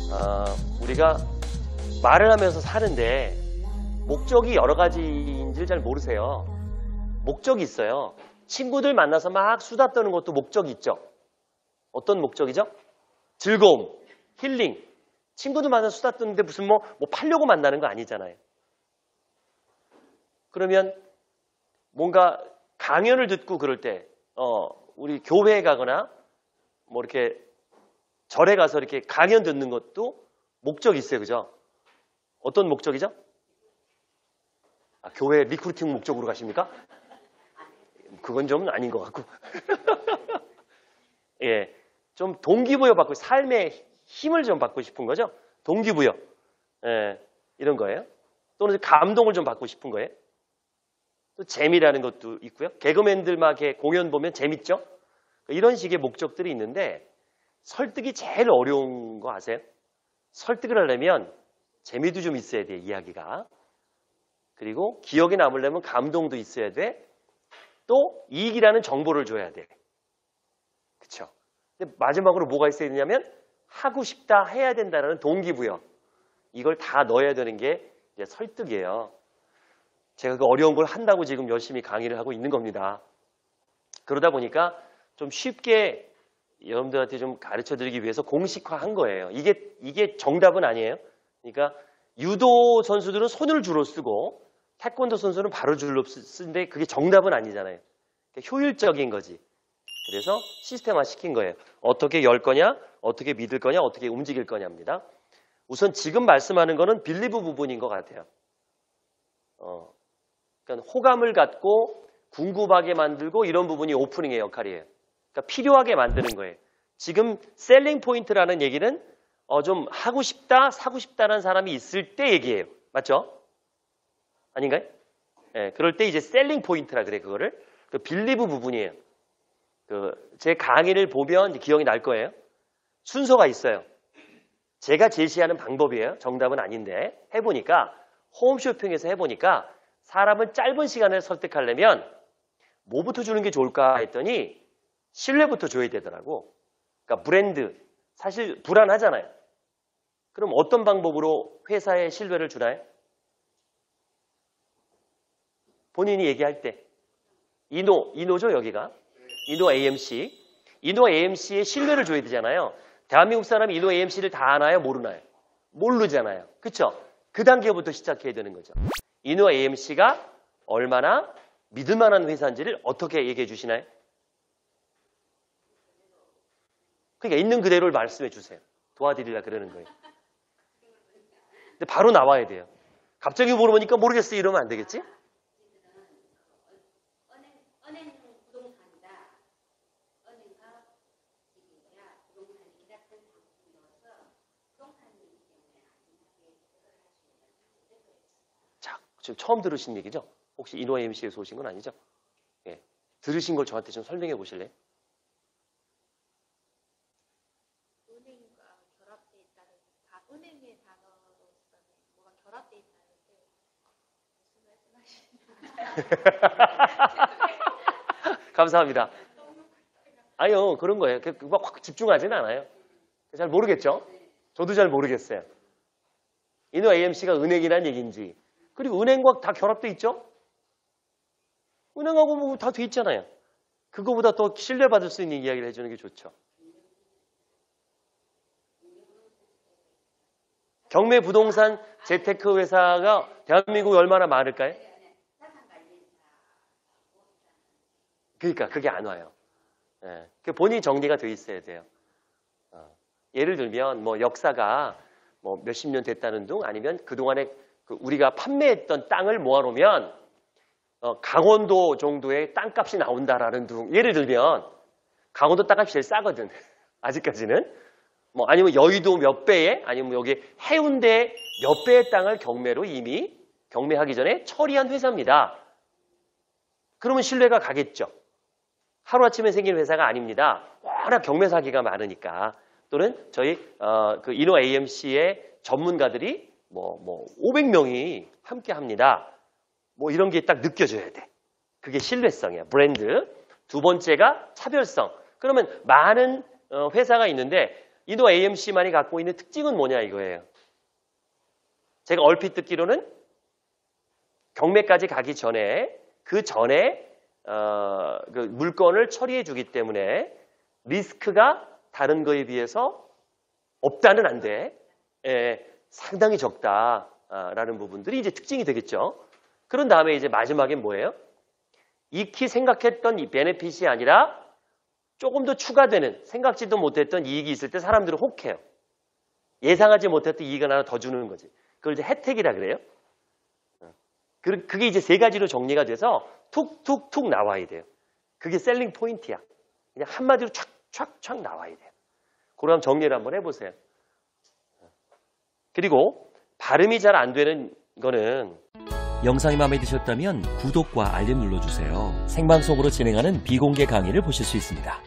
우리가 말을 하면서 사는데 목적이 여러 가지인지를 잘 모르세요. 목적이 있어요. 친구들 만나서 막 수다 떠는 것도 목적이 있죠. 어떤 목적이죠? 즐거움, 힐링. 친구들 만나서 수다 떠는데 무슨 뭐 팔려고 만나는 거 아니잖아요. 그러면 뭔가 강연을 듣고 그럴 때 우리 교회에 가거나 뭐 이렇게 절에 가서 이렇게 강연 듣는 것도 목적이 있어요. 그죠? 어떤 목적이죠? 교회 리크루팅 목적으로 가십니까? 그건 좀 아닌 것 같고. 예, 좀 동기부여 받고 삶의 힘을 좀 받고 싶은 거죠. 동기부여. 예, 이런 거예요. 또는 감동을 좀 받고 싶은 거예요. 또 재미라는 것도 있고요. 개그맨들 막 이렇게 공연 보면 재밌죠? 이런 식의 목적들이 있는데 설득이 제일 어려운 거 아세요? 설득을 하려면 재미도 좀 있어야 돼, 이야기가. 그리고 기억에 남으려면 감동도 있어야 돼. 또 이익이라는 정보를 줘야 돼. 그렇죠? 근데 마지막으로 뭐가 있어야 되냐면 하고 싶다, 해야 된다는 동기부여. 이걸 다 넣어야 되는 게 이제 설득이에요. 제가 그 어려운 걸 한다고 지금 열심히 강의를 하고 있는 겁니다. 그러다 보니까 좀 쉽게 여러분들한테 좀 가르쳐드리기 위해서 공식화한 거예요. 이게 정답은 아니에요. 그러니까 유도 선수들은 손을 주로 쓰고 태권도 선수는 바로 줄로 쓰는데 그게 정답은 아니잖아요. 그러니까 효율적인 거지. 그래서 시스템화 시킨 거예요. 어떻게 열 거냐, 어떻게 믿을 거냐, 어떻게 움직일 거냐입니다. 우선 지금 말씀하는 거는 빌리브 부분인 것 같아요. 그러니까 호감을 갖고 궁금하게 만들고 이런 부분이 오프닝의 역할이에요. 그러니까 필요하게 만드는 거예요. 지금 셀링 포인트라는 얘기는 좀 하고 싶다, 사고 싶다는 사람이 있을 때 얘기해요. 맞죠? 아닌가요? 예, 그럴 때 이제 셀링 포인트라 그래, 그거를. 그 빌리브 부분이에요. 제 강의를 보면 기억이 날 거예요. 순서가 있어요. 제가 제시하는 방법이에요. 정답은 아닌데. 해보니까, 홈쇼핑에서 해보니까 사람은 짧은 시간을 설득하려면 뭐부터 주는 게 좋을까 했더니 신뢰부터 줘야 되더라고. 그러니까 브랜드, 사실 불안하잖아요. 그럼 어떤 방법으로 회사에 신뢰를 주나요? 본인이 얘기할 때. 이노죠, 여기가? 이노 AMC. 이노 AMC에 신뢰를 줘야 되잖아요. 대한민국 사람이 이노 AMC를 다 아나요? 모르나요? 모르잖아요. 그쵸? 그 단계부터 시작해야 되는 거죠. 이노 AMC가 얼마나 믿을 만한 회사인지를 어떻게 얘기해 주시나요? 그러니까 있는 그대로를 말씀해 주세요. 도와드리려 그러는 거예요. 근데 바로 나와야 돼요. 갑자기 물어보니까 모르겠어요. 이러면 안 되겠지? 자, 지금 처음 들으신 얘기죠? 혹시 이노 AMC에서 오신 건 아니죠? 예. 들으신 걸 저한테 좀 설명해 보실래요? 은행의 단어로서는 뭐가 결합돼 있다는데 무슨 말씀하시나요? 감사합니다. 아니요, 그런 거예요. 그거 확 집중하지는 않아요. 잘 모르겠죠? 저도 잘 모르겠어요. 이노 AMC가 은행이란 얘기인지. 그리고 은행과 다 결합돼 있죠? 은행하고 뭐 다 돼 있잖아요. 그거보다 더 신뢰받을 수 있는 이야기를 해주는 게 좋죠. 경매 부동산 재테크 회사가 대한민국에 얼마나 많을까요? 그러니까 그게 안 와요. 예, 본인이 정리가 돼 있어야 돼요. 예를 들면 뭐 역사가 뭐 몇십 년 됐다는 둥 아니면 그동안에 우리가 판매했던 땅을 모아놓으면 강원도 정도의 땅값이 나온다라는 둥. 예를 들면 강원도 땅값이 제일 싸거든. 아직까지는. 뭐 아니면 여의도 몇 배에 아니면 여기 해운대 몇 배의 땅을 경매로 이미 경매하기 전에 처리한 회사입니다. 그러면 신뢰가 가겠죠. 하루아침에 생긴 회사가 아닙니다. 워낙 경매 사기가 많으니까. 또는 저희 그 이노 AMC의 전문가들이 뭐 500명이 함께 합니다. 뭐 이런 게 딱 느껴져야 돼. 그게 신뢰성이야. 브랜드. 두 번째가 차별성. 그러면 많은 회사가 있는데 이노 AMC만이 갖고 있는 특징은 뭐냐 이거예요. 제가 얼핏 듣기로는 경매까지 가기 전에 그 전에 그 물건을 처리해 주기 때문에 리스크가 다른 거에 비해서 없다는 안 돼. 예, 상당히 적다라는 부분들이 이제 특징이 되겠죠. 그런 다음에 이제 마지막에 뭐예요? 익히 생각했던 이 베네핏이 아니라 조금 더 추가되는 생각지도 못했던 이익이 있을 때 사람들은 혹해요. 예상하지 못했던 이익을 하나 더 주는 거지. 그걸 이제 혜택이라 그래요. 그게 이제 세 가지로 정리가 돼서 툭툭툭 나와야 돼요. 그게 셀링 포인트야. 그냥 한마디로 촥촥촥 나와야 돼요. 그럼 정리를 한번 해보세요. 그리고 발음이 잘 안 되는 거는 영상이 마음에 드셨다면 구독과 알림 눌러주세요. 생방송으로 진행하는 비공개 강의를 보실 수 있습니다.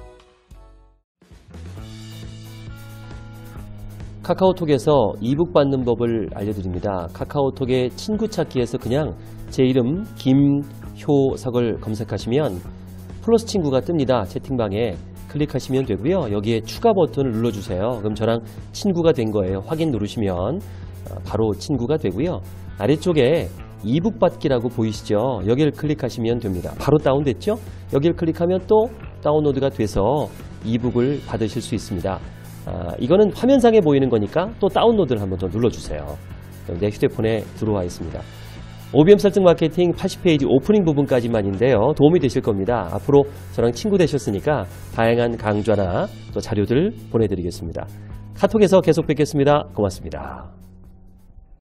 카카오톡에서 이북 받는 법을 알려드립니다. 카카오톡의 친구 찾기에서 그냥 제 이름 김효석을 검색하시면 플러스 친구가 뜹니다. 채팅방에 클릭하시면 되고요. 여기에 추가 버튼을 눌러주세요. 그럼 저랑 친구가 된 거예요. 확인 누르시면 바로 친구가 되고요. 아래쪽에 이북 받기라고 보이시죠? 여기를 클릭하시면 됩니다. 바로 다운됐죠? 여기를 클릭하면 또 다운로드가 돼서 이북을 받으실 수 있습니다. 이거는 화면상에 보이는 거니까 또 다운로드를 한번 더 눌러주세요. 내 휴대폰에 들어와 있습니다. OBM 설정 마케팅 80페이지 오프닝 부분까지만인데요. 도움이 되실 겁니다. 앞으로 저랑 친구 되셨으니까 다양한 강좌나 또 자료들 보내드리겠습니다. 카톡에서 계속 뵙겠습니다. 고맙습니다.